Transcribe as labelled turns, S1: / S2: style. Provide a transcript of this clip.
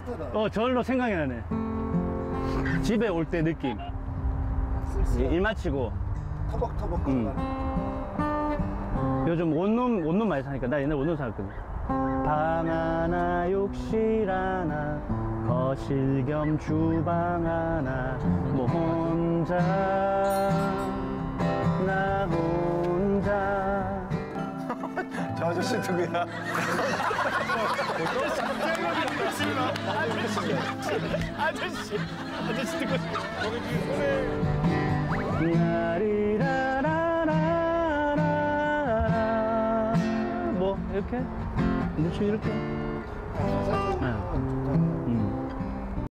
S1: 따뜻하다.
S2: 절로 생각이 나네. 집에 올 때 느낌. 일 마치고.
S1: 터벅터벅
S2: 음.
S1: 걸어가는.
S2: 요즘 원룸 많이 사니까 나 옛날에 원룸 살았거든. 방 하나 욕실 하나 거실 겸 주방 하나 뭐 혼자 나 혼자.
S1: 저 아저씨 누구야?
S3: 아저씨 듣고 거기 손에
S2: 나리라라라라 뭐 이렇게 대충 이렇게.